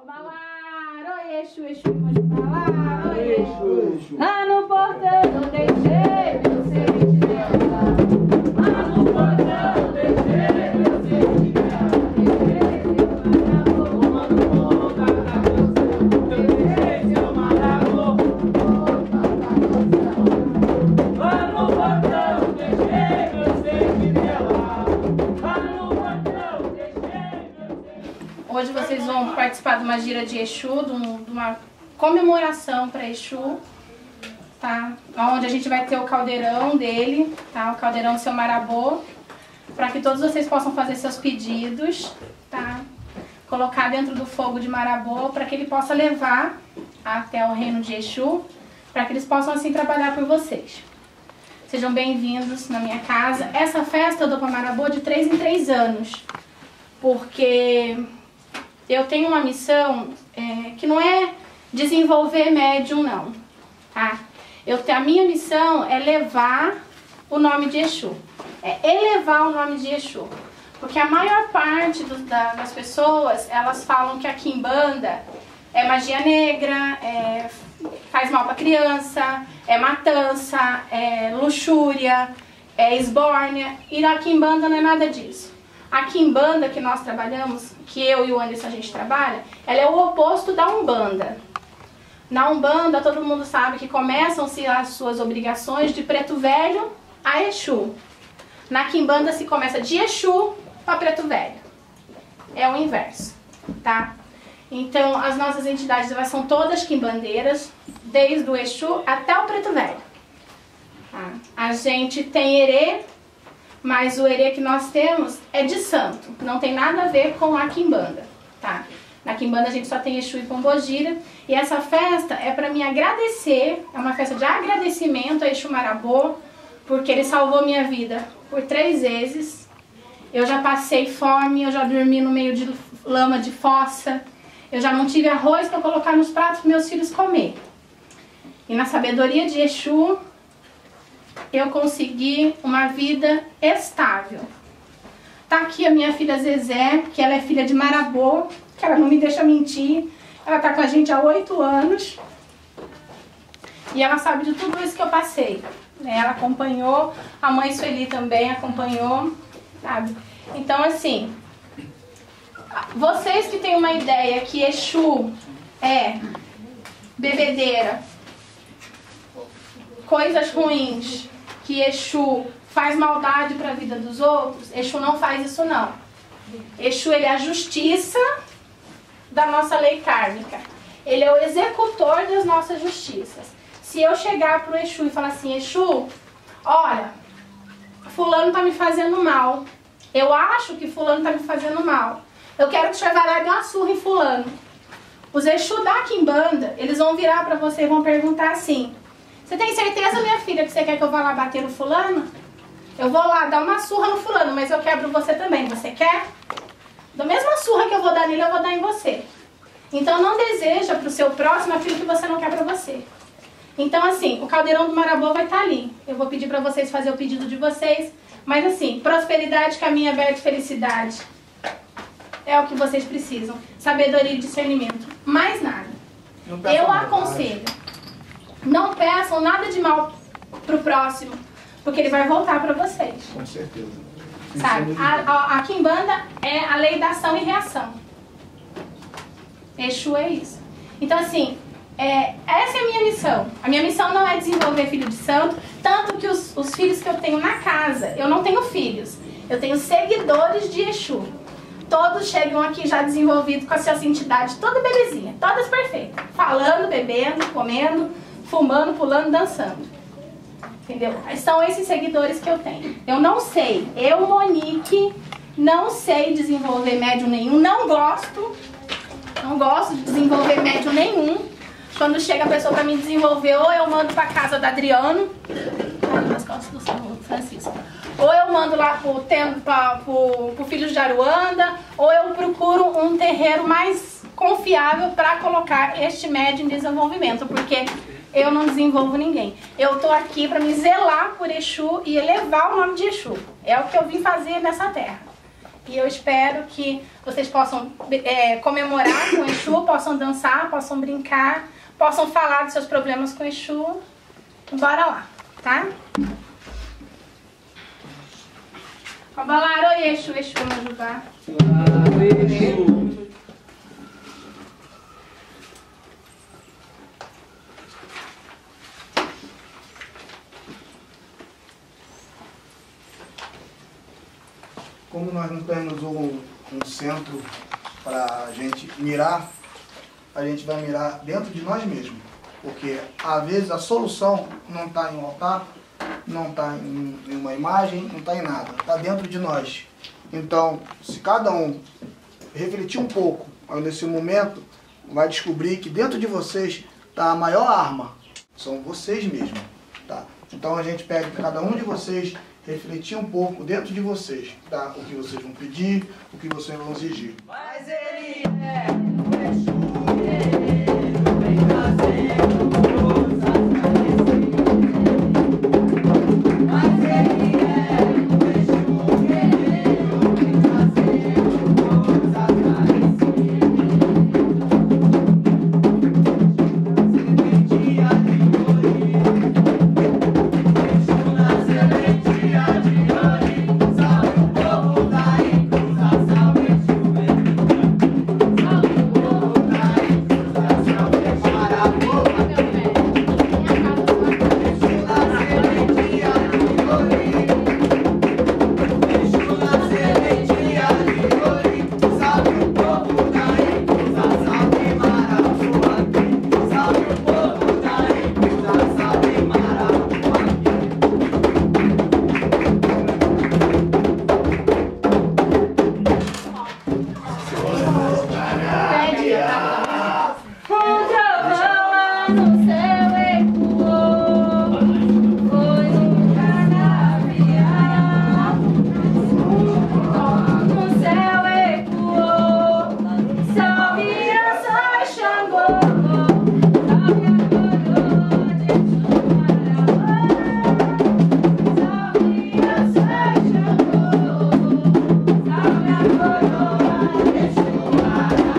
Obalar, oi Exu, Exu, Obalar, oi Exu. Lá no portão não deixei meu semente dela. Lá no portão deixei meu semente dela. Hoje vocês vão participar de uma gira de Exu, de uma comemoração para Exu, tá? Onde a gente vai ter o caldeirão dele, tá? O caldeirão do seu Marabô, para que todos vocês possam fazer seus pedidos, tá? Colocar dentro do fogo de Marabô, para que ele possa levar até o reino de Exu, para que eles possam assim trabalhar por vocês. Sejam bem-vindos na minha casa. Essa festa eu dou para Marabô de 3 em 3 anos, porque eu tenho uma missão que não é desenvolver médium, não. Tá? A minha missão é levar o nome de Exu. É elevar o nome de Exu. Porque a maior parte das pessoas, elas falam que a quimbanda é magia negra, faz mal pra criança, é matança, é luxúria, é esbórnia. E a quimbanda não é nada disso. A quimbanda que nós trabalhamos, que eu e o Anderson a gente trabalha, ela é o oposto da Umbanda. Na Umbanda, todo mundo sabe que começam-se as suas obrigações de preto velho a Exu. Na quimbanda se começa de Exu para preto velho. É o inverso, tá? Então, as nossas entidades elas são todas quimbandeiras, desde o Exu até o preto velho. Tá? A gente tem herê, mas o herê que nós temos é de santo, não tem nada a ver com a quimbanda, tá? Na quimbanda a gente só tem Exu e Pombogira, e essa festa é para me agradecer, é uma festa de agradecimento a Exu Marabô, porque ele salvou minha vida por 3 vezes. Eu já passei fome, eu já dormi no meio de lama de fossa, eu já não tive arroz para colocar nos pratos para meus filhos comer. E na sabedoria de Exu, eu consegui uma vida estável. Tá aqui a minha filha Zezé, que ela é filha de Marabô, que ela não me deixa mentir. Ela tá com a gente há 8 anos. E ela sabe de tudo isso que eu passei. Ela acompanhou, a mãe Sueli também acompanhou, sabe? Então, assim, vocês que têm uma ideia que Exu é bebedeira, coisas ruins, que Exu faz maldade para a vida dos outros, Exu não faz isso não. Exu ele é a justiça da nossa lei kármica. Ele é o executor das nossas justiças. Se eu chegar pro Exu e falar assim, Exu, olha, fulano tá me fazendo mal. Eu acho que fulano tá me fazendo mal. Eu quero que o senhor vá lá e dê uma surra em fulano. Os Exu da quimbanda, eles vão virar para você e vão perguntar assim, você tem certeza, minha filha, que você quer que eu vá lá bater no fulano? Eu vou lá dar uma surra no fulano, mas eu quebro você também. Você quer? Da mesma surra que eu vou dar nele, eu vou dar em você. Então não deseja para o seu próximo aquilo que você não quer para você. Então assim, o caldeirão do Marabô vai estar ali. Eu vou pedir para vocês fazer o pedido de vocês. Mas assim, prosperidade, caminho aberto, felicidade. É o que vocês precisam. Sabedoria e discernimento. Mais nada. Eu aconselho. Não peçam nada de mal pro próximo, porque ele vai voltar para vocês. Com certeza. Sabe? A quimbanda é a lei da ação e reação. Exu é isso. Então assim, essa é a minha missão. A minha missão não é desenvolver filho de santo, tanto que os filhos que eu tenho na casa, eu não tenho filhos, eu tenho seguidores de Exu. Todos chegam aqui já desenvolvidos com as suas entidades, toda belezinha, todas perfeitas. Falando, bebendo, comendo, fumando, pulando, dançando. Entendeu? São esses seguidores que eu tenho. Eu não sei, eu, Monique, não sei desenvolver médium nenhum, não gosto de desenvolver médium nenhum. Quando chega a pessoa pra me desenvolver, ou eu mando pra casa da Adriano, nas costas do São Francisco, ou eu mando lá pro Filhos de Aruanda, ou eu procuro um terreiro mais confiável para colocar este médium em desenvolvimento, porque eu não desenvolvo ninguém. Eu tô aqui para me zelar por Exu e elevar o nome de Exu. É o que eu vim fazer nessa terra. E eu espero que vocês possam comemorar com o Exu, possam dançar, possam brincar, possam falar dos seus problemas com o Exu. Bora lá, tá? Obalar, oi Exu, Exu, Majubá. Como nós não temos um centro para a gente mirar, a gente vai mirar dentro de nós mesmos. Porque, às vezes, a solução não está em um altar, não está em uma imagem, não está em nada. Está dentro de nós. Então, se cada um refletir um pouco nesse momento, vai descobrir que dentro de vocês está a maior arma. São vocês mesmos. Tá? Então, a gente pede para cada um de vocês refletir um pouco dentro de vocês, tá? O que vocês vão pedir, o que vocês vão exigir. Mas ele é o Exu guerreiro, vem trazendo forças pra descer. Mas ele é o Exu guerreiro, vem trazendo forças pra descer. Sementia de Ori, Exu na sementia de Ori, salve o povo da Incruza, salve Exu Guerreiro, salve o povo da Incruza, salve Exu Maraboa, Exu na sementia de Ori, Exu na sementia de Ori, salve o povo da Incruza, salve Maraboa, salve o povo da Incruza, salve Maraboa. Um trovão lá no céu ecoou, foi um canavial. No céu ecoou, salve a sua Xangô, salve a coroa de Exu Marabá, salve a sua Xangô, salve a coroa de Exu Marabá.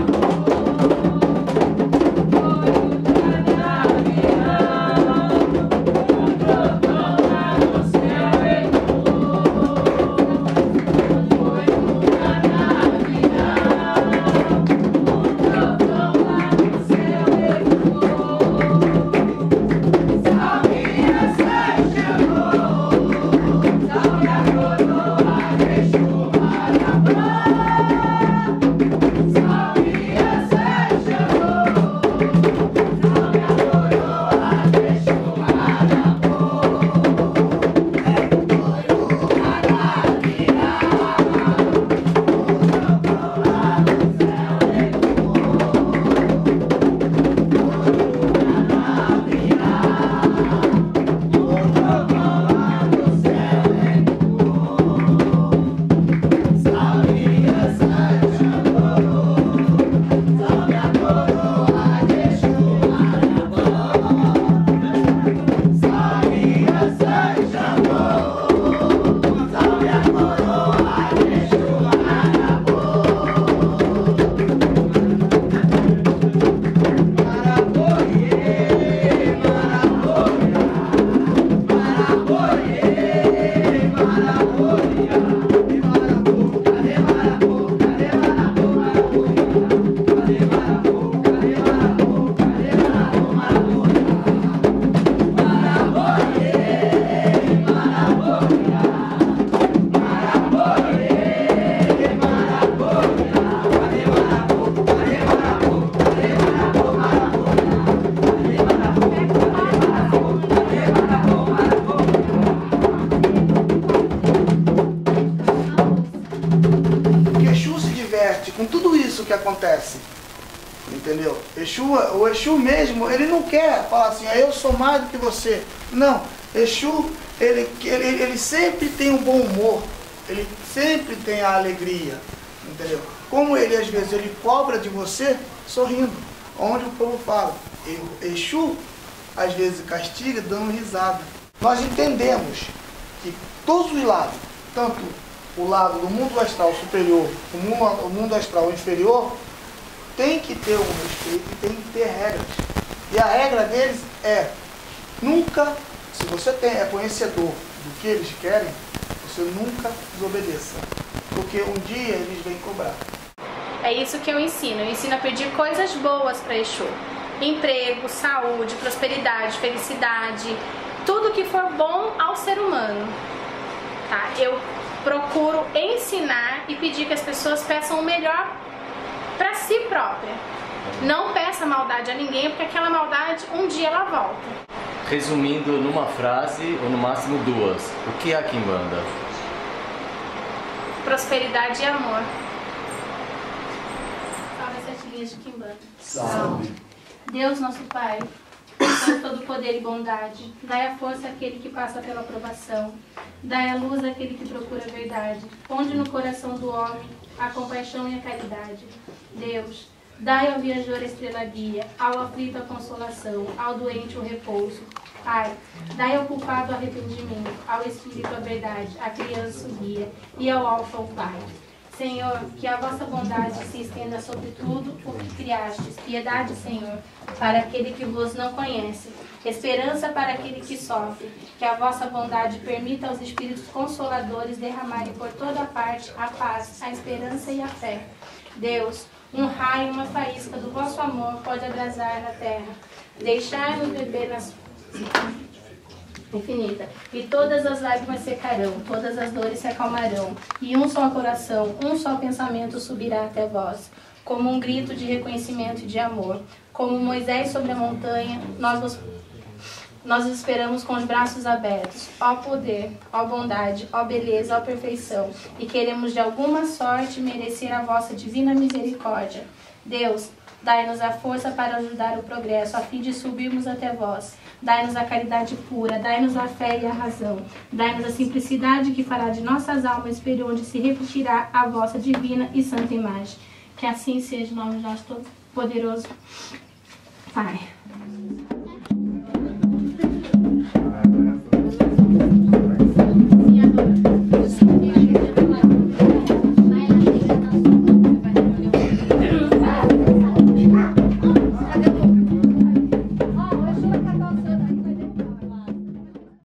Com tudo isso que acontece, entendeu? O Exu mesmo, ele não quer falar assim, eu sou mais do que você. Não, Exu, ele sempre tem um bom humor, ele sempre tem a alegria, entendeu? Como ele, às vezes, ele cobra de você sorrindo, onde o povo fala, Exu, às vezes, castiga dando risada. Nós entendemos que todos os lados, tanto o lado do mundo astral superior, o mundo astral inferior, tem que ter um respeito e tem que ter regras. E a regra deles é, nunca, se você é conhecedor do que eles querem, você nunca desobedeça. Porque um dia eles vêm cobrar. É isso que eu ensino a pedir coisas boas para Exu. Emprego, saúde, prosperidade, felicidade, tudo que for bom ao ser humano. Tá? Eu procuro ensinar e pedir que as pessoas peçam o melhor para si própria. Não peça maldade a ninguém, porque aquela maldade um dia ela volta. Resumindo numa frase ou no máximo duas, o que é a Quimbanda? Prosperidade e amor. Salve as 7 linhas de Quimbanda. Salve. Deus, nosso Pai, com todo poder e bondade, dai a força àquele que passa pela provação, dai a luz àquele que procura a verdade, ponde no coração do homem a compaixão e a caridade. Deus, dai ao viajor a estrela guia, ao aflito a consolação, ao doente o repouso. Pai, dai ao culpado o arrependimento, ao espírito a verdade, à criança o guia e ao alfa o Pai. Senhor, que a vossa bondade se estenda sobre tudo o que criastes. Piedade, Senhor, para aquele que vos não conhece. Esperança para aquele que sofre. Que a vossa bondade permita aos espíritos consoladores derramarem por toda parte a paz, a esperança e a fé. Deus, um raio, uma faísca do vosso amor pode abrasar na terra. Deixai-nos beber nas infinita, e todas as lágrimas secarão, todas as dores se acalmarão, e um só coração, um só pensamento subirá até vós, como um grito de reconhecimento e de amor. Como Moisés sobre a montanha, nós esperamos com os braços abertos, ó poder, ó bondade, ó beleza, ó perfeição, e queremos de alguma sorte merecer a vossa divina misericórdia. Deus, dai-nos a força para ajudar o progresso, a fim de subirmos até vós. Dai-nos a caridade pura, dai-nos a fé e a razão. Dai-nos a simplicidade que fará de nossas almas espelho onde se refletirá a vossa divina e santa imagem. Que assim seja, em nome de nosso Todo-Poderoso Pai.